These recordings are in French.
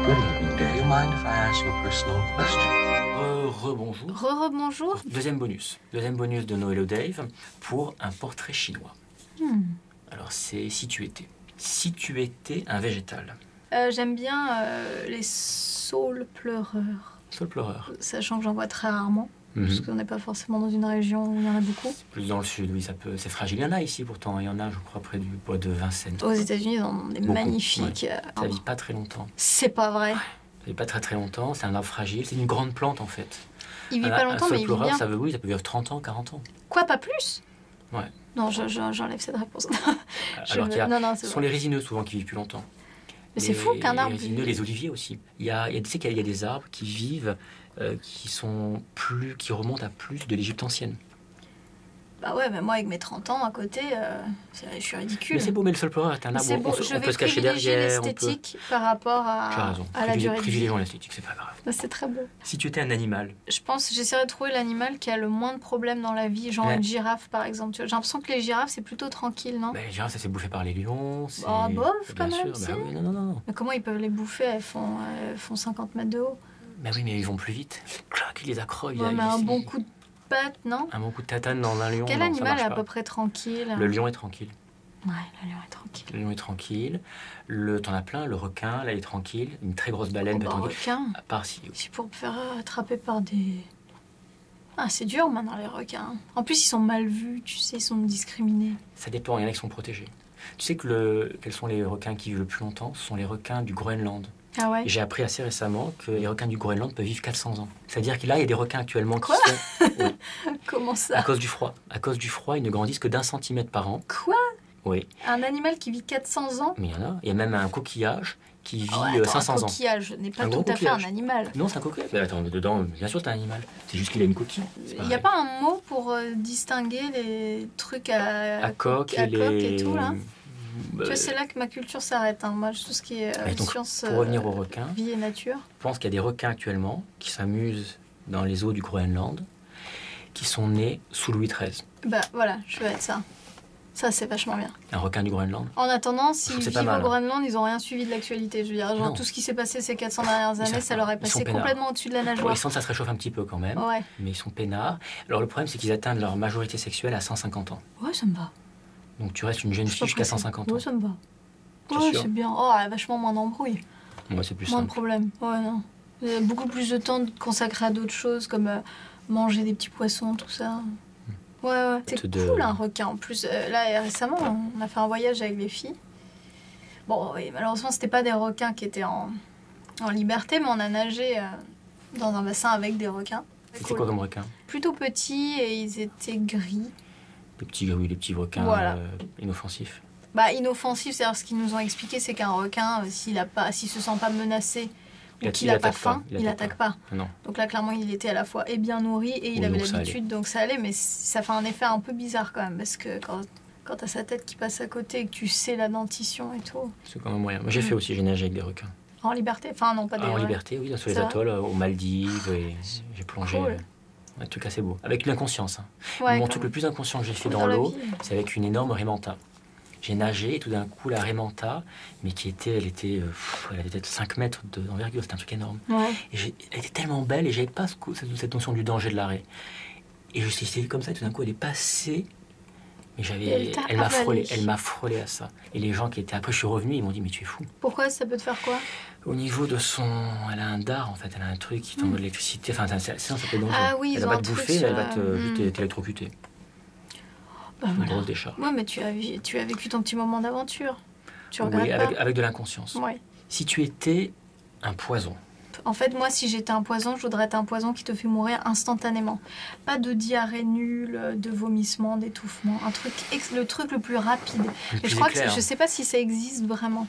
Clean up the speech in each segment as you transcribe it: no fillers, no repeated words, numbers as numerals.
Good evening. Do you mind if I ask you a personal question? Rebonjour. Bonjour. Deuxième bonus de Noël Dave pour un portrait chinois. Alors c'est si tu étais un végétal. J'aime bien les saules pleureurs. Saule pleureur. Sachant que j'en vois très rarement. Parce qu'on n'est pas forcément dans une région où il y en a beaucoup. Plus dans le sud, oui, c'est fragile. Il y en a ici pourtant, il y en a, je crois, près du bois de Vincennes. Aux États-Unis, ils en ont des magnifiques. Ouais. Ça vit pas très longtemps. C'est pas vrai. Ça vit pas très longtemps, c'est un arbre fragile, c'est une grande plante en fait. Il vit pas longtemps, mais il vit bien. Ça peut vivre 30 ans, 40 ans. Quoi, pas plus? Ouais. Non, j'enlève cette réponse. Alors ce sont vrai. les résineux souvent qui vivent plus longtemps. Mais c'est fou qu'un arbre... Les résineux, les oliviers aussi. Tu sais qu'il y a des arbres qui vivent, qui remontent à plus de l'Égypte ancienne. Bah ouais, mais moi avec mes 30 ans à côté, je suis ridicule. Mais c'est beau, mais le saule pleureur est un arbre, bon, on peut se cacher derrière. L'esthétique par rapport à la durée de vie. Privilégions l'esthétique, c'est pas grave. C'est très beau. Si tu étais un animal. Je pense j'essaierais de trouver l'animal qui a le moins de problèmes dans la vie, genre une girafe par exemple. J'ai l'impression que les girafes c'est plutôt tranquille, non? Les girafes ça s'est bouffé par les lions. Oh bof quand même, sûr. Oui, non. Mais comment ils peuvent les bouffer? Elles font 50 mètres de haut. Bah oui, mais ils vont plus vite. Clac, ils les accrochent. Mais un bon coup de patte, non? Un bon coup de tatane dans un lion. Quel animal est à peu près tranquille? Le lion est tranquille. Ouais, le lion est tranquille. Le lion est tranquille. T'en as plein, le requin, là, il est tranquille. Une très grosse baleine peut être tranquille. Requin. À part si. C'est pour me faire attraper par des... Ah, c'est dur maintenant, les requins. En plus, ils sont mal vus, tu sais, ils sont discriminés. Ça dépend, il y en a qui sont protégés. Tu sais quels sont les requins qui vivent le plus longtemps? Ce sont les requins du Groenland. Ah ouais? Et j'ai appris assez récemment que les requins du Groenland peuvent vivre 400 ans. C'est-à-dire que là, il y a des requins actuellement qui sont... Oui. Comment ça? À cause du froid. À cause du froid, ils ne grandissent que d'1 centimètre par an. Quoi? Oui. Un animal qui vit 400 ans? Mais il y en a. Il y a même un coquillage qui vit 500 ans. Un coquillage n'est pas tout à fait un animal. Non, c'est un coquillage. Mais attends, dedans, bien sûr, c'est un animal. C'est juste qu'il a une coquille. Il n'y a pas un mot pour distinguer les trucs à coque et tout, là? Tu vois, c'est là que ma culture s'arrête. Moi, tout ce qui est science, pour revenir aux requins, vie et nature. Je pense qu'il y a des requins actuellement qui s'amusent dans les eaux du Groenland, qui sont nés sous Louis XIII. Bah voilà, je veux être ça. Ça, c'est vachement bien. Un requin du Groenland. En attendant, s'ils vivent au Groenland, ils n'ont rien suivi de l'actualité. Je veux dire, genre, tout ce qui s'est passé ces 400 dernières années, ça leur est passé complètement au-dessus de la nageoire. Ils sentent que ça se réchauffe un petit peu quand même, mais ils sont peinards. Alors le problème, c'est qu'ils atteignent leur majorité sexuelle à 150 ans. Ouais, ça me va. Donc tu restes une jeune fille jusqu'à 150 ans. Ouais, ça me va. Ouais, c'est bien. Oh, vachement moins d'embrouilles. Ouais, c'est plus moins simple. De problèmes. Ouais, non. Il y a beaucoup plus de temps consacré à d'autres choses, comme manger des petits poissons, tout ça. Ouais. C'est cool, un requin. En plus, là, récemment, on a fait un voyage avec les filles. Bon, oui, malheureusement, c'était pas des requins qui étaient en liberté, mais on a nagé dans un bassin avec des requins. C'était quoi comme requin? Plutôt petits et ils étaient gris. Les petits requins inoffensifs. Bah, inoffensif, c'est-à-dire ce qu'ils nous ont expliqué, c'est qu'un requin, s'il se sent pas menacé ou qu'il n'a pas faim, il n'attaque pas. Non. Donc là, clairement, il était à la fois bien nourri et il avait l'habitude, donc ça allait. Mais ça fait un effet un peu bizarre quand même, parce que quand t'as sa tête qui passe à côté et que tu sais la dentition et tout... C'est quand même moyen. Moi, j'ai fait aussi, j'ai nagé avec des requins. En liberté? Enfin, non, pas des... En liberté, oui, sur les atolls, aux Maldives, et j'ai plongé... Cool. Un truc assez beau. Avec une inconscience. Ouais, Mon truc le plus inconscient que j'ai fait dans l'eau, c'est avec une énorme raimanta. J'ai nagé et tout d'un coup, la raimanta, mais elle avait peut-être 5 mètres d'envergure, c'était un truc énorme. Ouais. Et elle était tellement belle et j'avais pas cette notion du danger de l'arrêt. Et je suis comme ça, et tout d'un coup, elle est passée. Mais elle m'a frôlé à ça. Et les gens qui étaient après, je suis revenu, ils m'ont dit, mais tu es fou. Pourquoi? Ça peut te faire quoi? Au niveau de elle a un dard en fait, elle a un truc qui tombe de l'électricité. Enfin, sinon ça peut être dangereux. Ah oui, elle va te bouffer, elle va juste t'électrocuter. Bah, une grosse décharge. Ouais, mais tu as vécu ton petit moment d'aventure. Tu regrettes pas? Avec de l'inconscience. Ouais. Si tu étais un poison. En fait, moi, si j'étais un poison, je voudrais être un poison qui te fait mourir instantanément. Pas de diarrhée nulle, de vomissement, d'étouffement. Le truc le plus rapide. Et je crois que je sais pas si ça existe vraiment.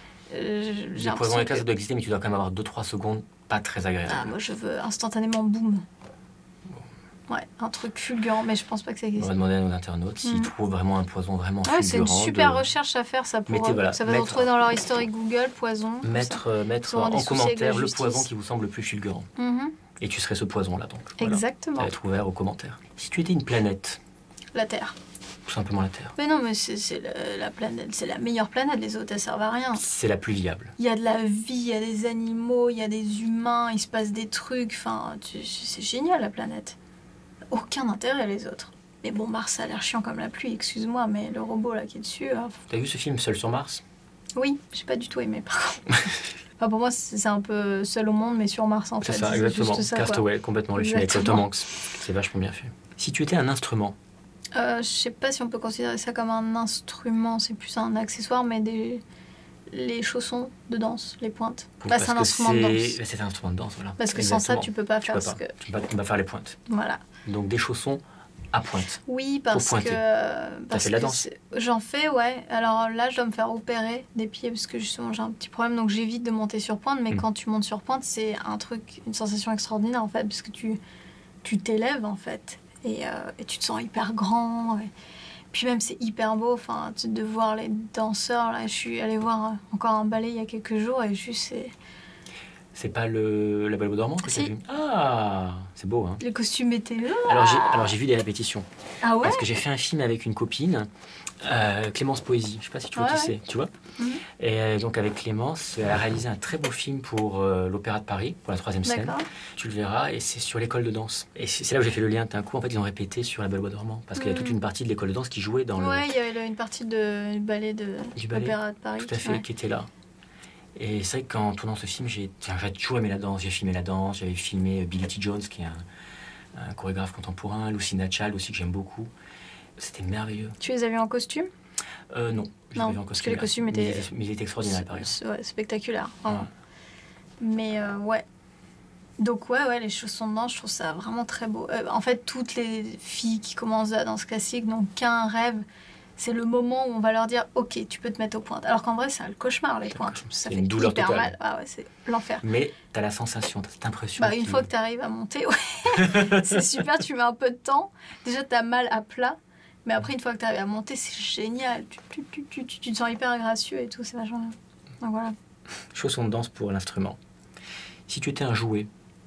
Les poisons éclairs, ça doit exister, mais tu dois quand même avoir 2-3 secondes pas très agréables. Ah, moi, je veux instantanément boum. Ouais, un truc fulgurant, mais je pense pas que ça existe. On va demander à nos internautes s'ils trouvent vraiment un poison vraiment fulgurant. C'est une super recherche à faire, ça. Ça va se retrouver dans leur historique Google, poison. Mettre en commentaire le poison qui vous semble le plus fulgurant. Et tu serais ce poison-là, donc. Exactement. Ça va être ouvert aux commentaires. Si tu étais une planète. La Terre. tout simplement la Terre. Mais non, mais c'est la planète, c'est la meilleure planète, les autres, elles servent à rien. C'est la plus viable. Il y a de la vie, il y a des animaux, il y a des humains, il se passe des trucs, enfin, c'est génial la planète. Aucun intérêt les autres. Mais bon, Mars ça a l'air chiant comme la pluie, excuse-moi, mais le robot là qui est dessus... T'as vu ce film Seul sur Mars? Oui, j'ai pas du tout aimé par contre. Enfin, pour moi, c'est un peu Seul au monde, mais sur Mars en fait. C'est ça, exactement. Castaway, complètement, le film avec Tom Hanks. C'est vachement bien fait. Si tu étais un instrument? Je sais pas si on peut considérer ça comme un instrument, c'est plus un accessoire, mais les chaussons de danse, les pointes. C'est un instrument de danse. C'est un instrument de danse, voilà. Parce que sans ça, tu peux pas faire Tu peux pas faire les pointes. Voilà. Donc des chaussons à pointe. Oui, parce que... T'as fait de la danse? J'en fais, ouais. Alors là, je dois me faire opérer des pieds parce que justement, j'ai un petit problème, donc j'évite de monter sur pointe. Mais quand tu montes sur pointe, c'est un truc, une sensation extraordinaire en fait, parce que tu t'élèves en fait. Et tu te sens hyper grand. Puis même, c'est hyper beau de voir les danseurs. Là, je suis allée voir encore un ballet il y a quelques jours et juste c'est pas la Belle au bois dormant que t'as vu? Ah, c'est beau, hein. Les costumes étaient... Alors j'ai vu des répétitions. Ah ouais? Parce que j'ai fait un film avec une copine, Clémence Poésie. Je sais pas si tu vois qui c'est, tu vois. Et donc avec Clémence, elle a réalisé un très beau film pour l'Opéra de Paris, pour la 3e scène. Tu le verras, et c'est sur l'école de danse. Et c'est là où j'ai fait le lien. D'un coup, en fait, ils ont répété sur la Belle au bois dormant. Parce qu'il y a toute une partie de l'école de danse qui jouait dans Ouais, il y avait une partie du ballet de l'Opéra de Paris. Tout à fait, qui était là. Et c'est vrai qu'en tournant ce film, j'ai toujours aimé la danse. J'ai filmé la danse, j'avais filmé Billy T. Jones, qui est un chorégraphe contemporain, Lucinda Child aussi, que j'aime beaucoup. C'était merveilleux. Tu les as vus en costume? Non, je les ai vus en costume. Parce que les costumes étaient... Mais ils étaient extraordinaires, par exemple. Ouais, spectaculaires. Mais ouais. Donc ouais, les chaussons de danse, je trouve ça vraiment très beau. En fait, toutes les filles qui commencent la danse classique n'ont qu'un rêve. C'est le moment où on va leur dire « Ok, tu peux te mettre aux pointes ». Alors qu'en vrai, c'est le cauchemar, les pointes. Ça fait une douleur hyper totale. Mal. Ah ouais, c'est l'enfer. Mais t'as la sensation, t'as cette impression. Une fois que t'arrives à monter, ouais, c'est super, tu mets un peu de temps. Déjà, t'as mal à plat. Mais après, une fois que t'arrives à monter, c'est génial. Tu te sens hyper gracieux et tout, c'est vachement bien. Donc voilà. Chaussons de danse pour l'instrument. Si tu étais un jouet?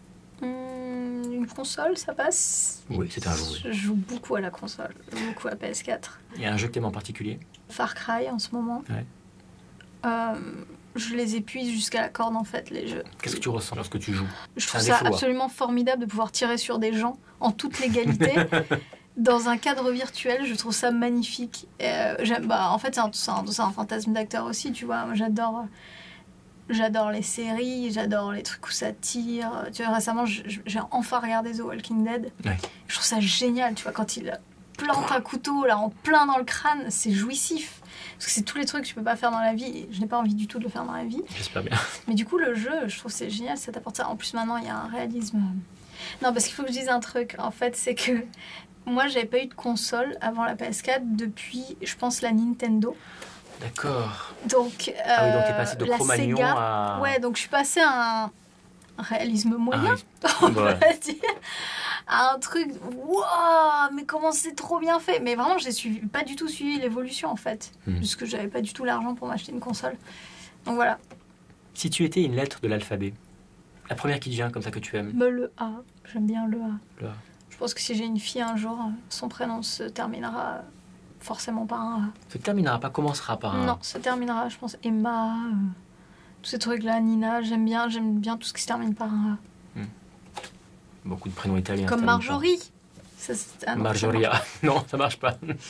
Une console, ça passe? Oui, c'est un jouet. Je joue beaucoup à la console, beaucoup à PS4. Il y a un jeu que t'aimes en particulier? Far Cry en ce moment. Ouais. Je les épuise jusqu'à la corde en fait, les jeux. Qu'est-ce que tu ressens lorsque tu joues? Je trouve ça absolument formidable de pouvoir tirer sur des gens en toute légalité. Dans un cadre virtuel, je trouve ça magnifique. En fait, c'est un fantasme d'acteur aussi, tu vois. Moi, j'adore les séries, j'adore les trucs où ça tire. Tu vois, récemment, j'ai enfin regardé The Walking Dead. Ouais. Je trouve ça génial, tu vois, quand il plante un couteau là en plein dans le crâne, c'est jouissif. Parce que c'est tous les trucs que tu peux pas faire dans la vie. Et je n'ai pas envie du tout de le faire dans la vie. J'espère bien. Mais du coup, le jeu, je trouve que c'est génial, ça t'apporte ça. En plus, maintenant, il y a un réalisme. Non, parce qu'il faut que je dise un truc. En fait, c'est que moi, j'avais pas eu de console avant la PS4 depuis, je pense, la Nintendo. D'accord. Donc, donc t'es passé de Cro-Magnon à... Ouais, donc je suis passée à un réalisme moyen, on va dire. À un truc, waouh, mais comment c'est trop bien fait. Mais vraiment, pas du tout suivi l'évolution, en fait. Puisque j'avais pas du tout l'argent pour m'acheter une console. Donc voilà. Si tu étais une lettre de l'alphabet, la première qui te vient comme ça que tu aimes? Le A. J'aime bien le A. Le A. Je pense que si j'ai une fille un jour, son prénom se terminera forcément par un A. Se terminera pas, commencera par un A. Non, se terminera, je pense, Emma, tous ces trucs-là, Nina, j'aime bien tout ce qui se termine par un A. Beaucoup de prénoms italiens. Comme Marjorie. Marjorie. Non, ça marche pas. Ouais.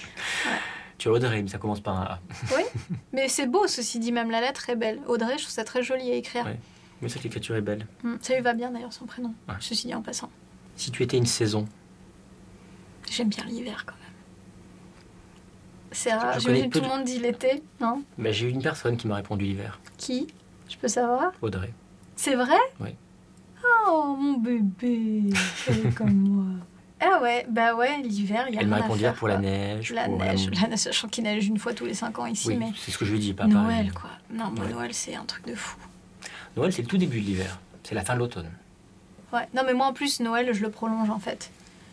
Tu as Audrey, mais ça commence par un A. Oui, mais c'est beau, ceci dit, même la lettre est belle. Audrey, je trouve ça très joli à écrire. Ouais. Mais cette écriture est belle. Ça lui va bien d'ailleurs, son prénom. Ouais. Ceci dit en passant. Si tu étais une saison? J'aime bien l'hiver quand même. C'est rare. J'imagine que tout le monde dit l'été, non? J'ai eu une personne qui m'a répondu l'hiver. Qui? Je peux savoir? Audrey. C'est vrai? Oui. Oh, mon bébé, elle est comme moi. Ah ouais, bah ouais, l'hiver, il y a Elle m'a rien à répondu faire, pour la neige. La neige, sachant qu'il neige une fois tous les 5 ans ici, oui, mais... c'est ce que je lui dis, pas Noël, pareil. quoi. Non, mais Noël, c'est un truc de fou. Noël, c'est le tout début de l'hiver. C'est la fin de l'automne. Ouais, non, mais moi, en plus, Noël, je le prolonge, en fait.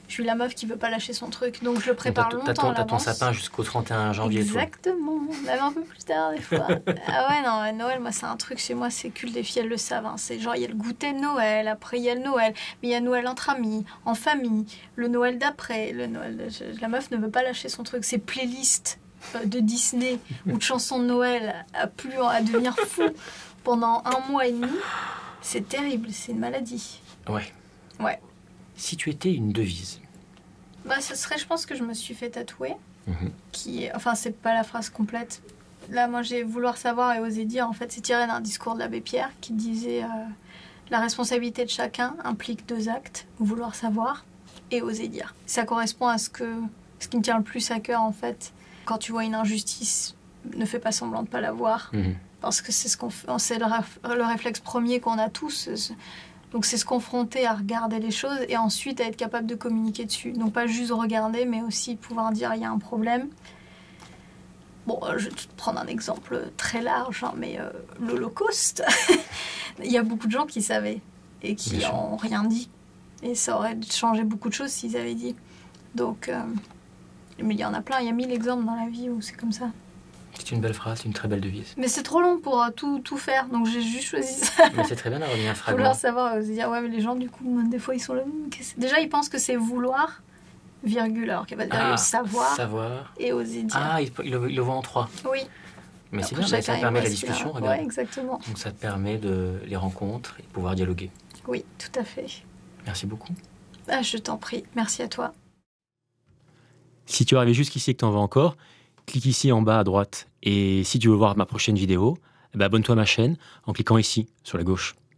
Je suis la meuf qui veut pas lâcher son truc, donc je le prépare longtemps à T'as ton l'avance. sapin jusqu'au 31 janvier. Exactement, même un peu plus tard des fois. Ah ouais, non, Noël, moi c'est un truc chez moi, c'est culte, les filles elles le savent. Hein. C'est genre, il y a le goûter de Noël, après il y a le Noël, mais il y a Noël entre amis, en famille, le Noël d'après, le Noël... La meuf ne veut pas lâcher son truc, ses playlists de Disney ou de chansons de Noël à devenir fou pendant 1 mois et demi, c'est terrible, c'est une maladie. Ouais. Ouais. Si tu étais une devise? Bah, ce serait, je pense que je me suis fait tatouer. Enfin, c'est pas la phrase complète. Là, moi, j'ai vouloir savoir et oser dire. En fait, c'est tiré d'un discours de l'abbé Pierre qui disait la responsabilité de chacun implique 2 actes, vouloir savoir et oser dire. Ça correspond à ce qui me tient le plus à cœur, en fait. Quand tu vois une injustice, ne fais pas semblant de pas la voir. Parce que c'est ce qu'on fait, c'est le réflexe premier qu'on a tous. Donc c'est se confronter à regarder les choses et ensuite à être capable de communiquer dessus. Donc pas juste regarder, mais aussi pouvoir dire il y a un problème. Bon, je vais te prendre un exemple très large, hein, mais l'Holocauste, il y a beaucoup de gens qui savaient et qui n'ont rien dit. Et ça aurait changé beaucoup de choses s'ils avaient dit. Donc, mais il y en a plein, il y a 1000 exemples dans la vie où c'est comme ça. C'est une belle phrase, une très belle devise. Mais c'est trop long pour tout faire, donc j'ai juste choisi ça. Mais c'est très bien d'avoir mis un fragment. Vouloir savoir, se dire, ouais, mais les gens, du coup, des fois, ils sont là. Déjà, ils pensent que c'est vouloir, virgule, alors qu'il va dire savoir et oser dire. Ah, ils le voient en 3. Oui. Mais c'est bien, ça permet la discussion, regarde. Ouais, exactement. Donc ça te permet de les rencontres et de pouvoir dialoguer. Oui, tout à fait. Merci beaucoup. Ah, je t'en prie, merci à toi. Si tu es arrivé jusqu'ici et que tu en veux encore, clique ici en bas à droite. Et si tu veux voir ma prochaine vidéo, abonne-toi à ma chaîne en cliquant ici, sur la gauche.